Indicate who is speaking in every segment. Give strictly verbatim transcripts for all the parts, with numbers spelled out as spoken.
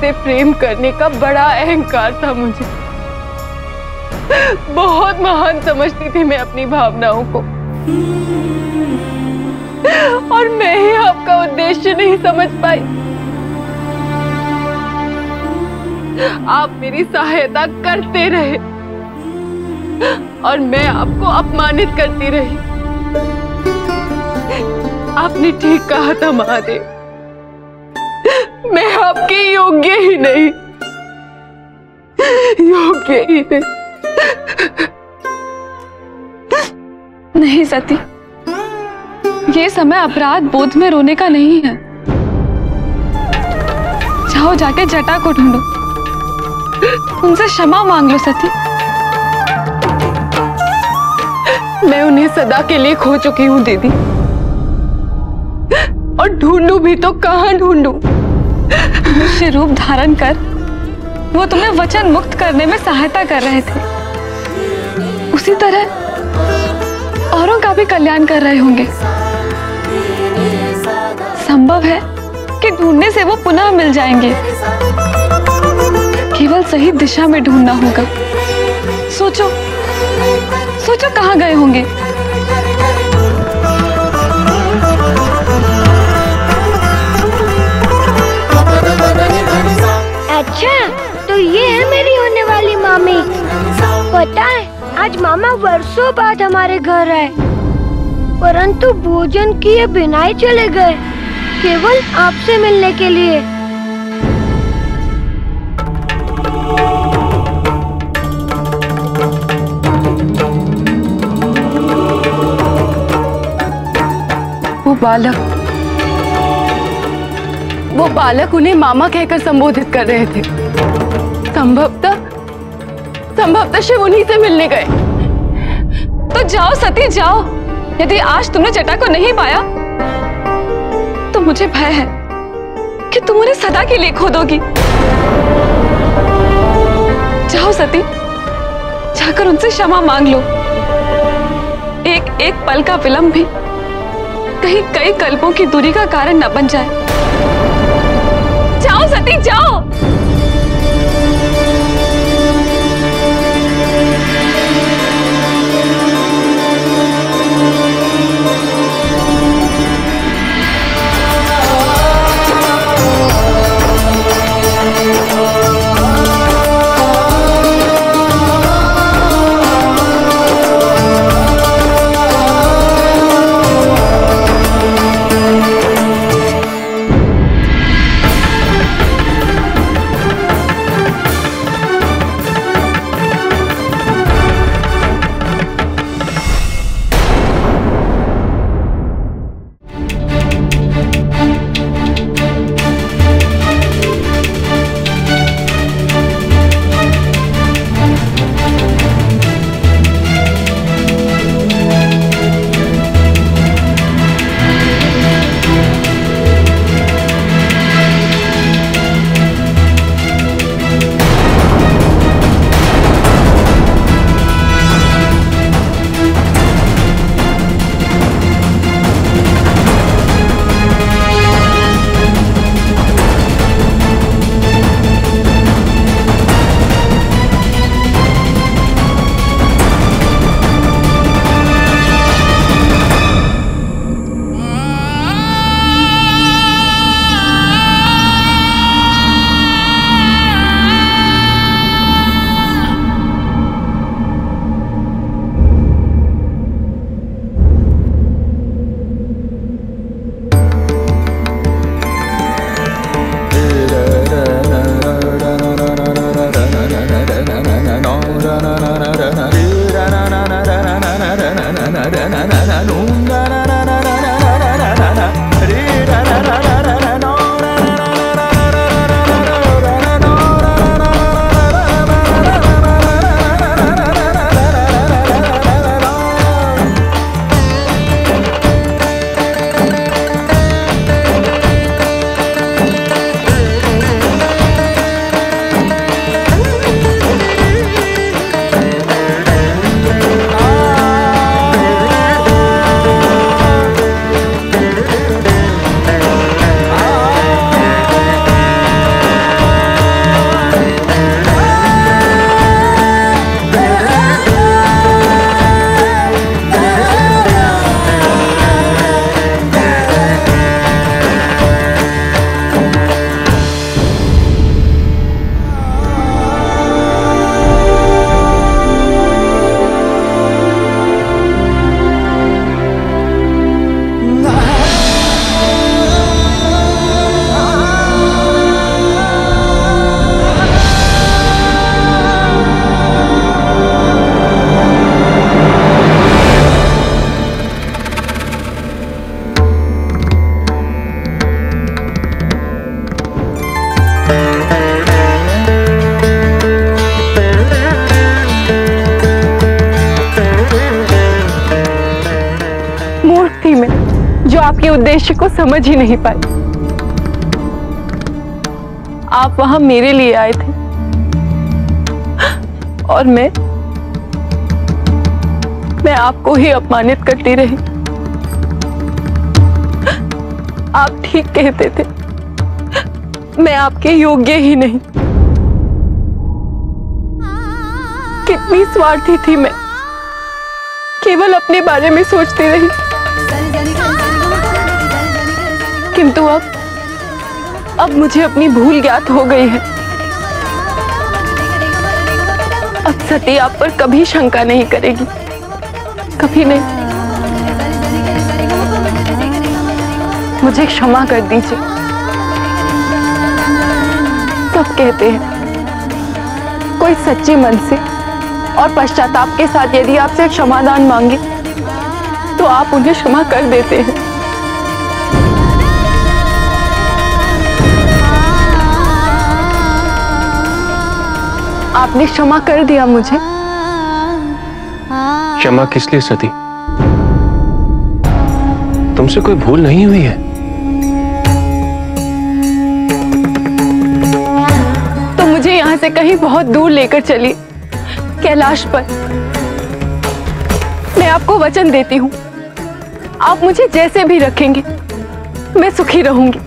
Speaker 1: से प्रेम करने का बड़ा अहंकार था मुझे। बहुत महान समझती थी मैं अपनी भावनाओं को, और मैं ही आपका उद्देश्य नहीं समझ पाई। आप मेरी सहायता करते रहे और मैं आपको अपमानित करती रही। आपने ठीक कहा था महादेव, मैं आपके योग्य ही नहीं, योग्य ही नहीं।
Speaker 2: नहीं सती, ये समय अपराध बोध में रोने का नहीं है। जाओ जाके जटा को ढूंढो, उनसे क्षमा मांग लो सती।
Speaker 1: मैं उन्हें सदा के लिए खो चुकी हूँ दीदी, और ढूंढूं भी तो कहाँ ढूंढूं?
Speaker 2: मनुष्य रूप धारण कर वो तुम्हें वचन मुक्त करने में सहायता कर रहे थे, उसी तरह औरों का भी कल्याण कर रहे होंगे। संभव है कि ढूंढने से वो पुनः मिल जाएंगे, केवल सही दिशा में ढूंढना होगा। सोचो सोचो कहाँ गए होंगे?
Speaker 3: अच्छा, तो ये है मेरी होने वाली मामी। पता है, आज मामा वर्षों बाद हमारे घर आए, परंतु भोजन किए बिना ही चले गए, केवल आपसे मिलने के लिए।
Speaker 1: वो बालक वो बालक उन्हें मामा कहकर संबोधित कर रहे थे। संभवतः संभवतः शिव उन्हीं से मिलने गए।
Speaker 2: तो जाओ सती जाओ, यदि आज तुमने जटा को नहीं पाया तो मुझे भय है कि तुम उन्हें सदा के लिए खो दोगी। जाओ सती, जाकर उनसे क्षमा मांग लो। एक एक पल का विलंब भी कहीं कई कल्पों की दूरी का कारण न बन जाए। जाओ सती जाओ।
Speaker 1: आपके उद्देश्य को समझ ही नहीं पाए। आप वहां मेरे लिए आए थे और मैं मैं आपको ही अपमानित करती रही। आप ठीक कहते थे, मैं आपके योग्य ही नहीं। कितनी स्वार्थी थी मैं, केवल अपने बारे में सोचती रही। किंतु अब अब मुझे अपनी भूल ज्ञात हो गई है। अब सती आप पर कभी शंका नहीं करेगी, कभी नहीं। मुझे क्षमा कर दीजिए। सब कहते हैं कोई सच्चे मन से और पश्चाताप के साथ यदि आपसे क्षमादान मांगे तो आप उन्हें क्षमा कर देते हैं। आपने क्षमा कर दिया मुझे।
Speaker 4: क्षमा किस लिए सती? तुमसे कोई भूल नहीं हुई है?
Speaker 1: तो मुझे यहां से कहीं बहुत दूर लेकर चलिए, कैलाश पर। मैं आपको वचन देती हूँ, आप मुझे जैसे भी रखेंगे मैं सुखी रहूंगी।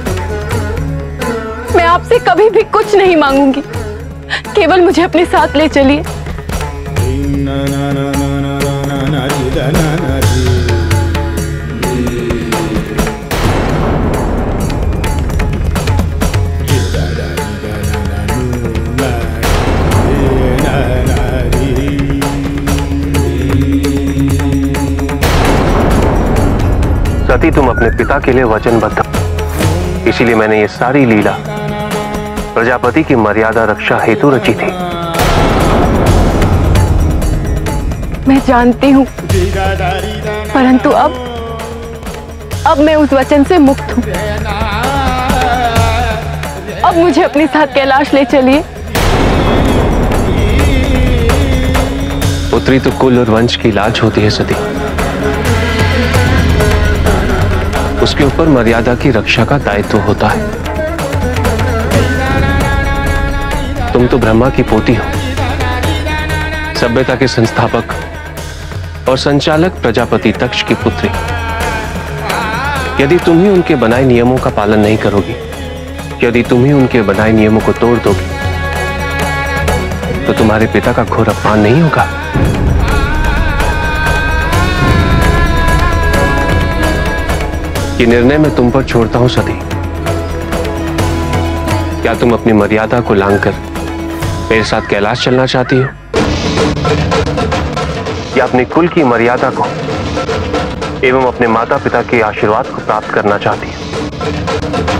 Speaker 1: मैं आपसे कभी भी कुछ नहीं मांगूंगी, केवल मुझे अपने साथ ले चलिए।
Speaker 4: सती, तुम अपने पिता के लिए वचनबद्ध हो, इसीलिए मैंने ये सारी लीला प्रजापति की मर्यादा रक्षा हेतु रची थी।
Speaker 1: मैं जानती हूँ, परंतु अब अब मैं उस वचन से मुक्त हूँ। अब मुझे अपने साथ कैलाश ले चलिए।
Speaker 4: पुत्री तो कुल और वंश की लाज होती है सती, उसके ऊपर मर्यादा की रक्षा का दायित्व होता है। तुम तो ब्रह्मा की पोती हो, सभ्यता के संस्थापक और संचालक प्रजापति तक्ष की पुत्री। यदि तुम ही उनके बनाए नियमों का पालन नहीं करोगी, यदि तुम ही उनके बनाए नियमों को तोड़ दोगी, तो तुम्हारे पिता का घोर अपमान नहीं होगा? ये निर्णय मैं तुम पर छोड़ता हूं सती। क्या तुम अपनी मर्यादा को लांघकर मेरे साथ कैलाश चलना चाहती हो, या अपने कुल की मर्यादा को एवं अपने माता पिता के आशीर्वाद को प्राप्त करना चाहती हो?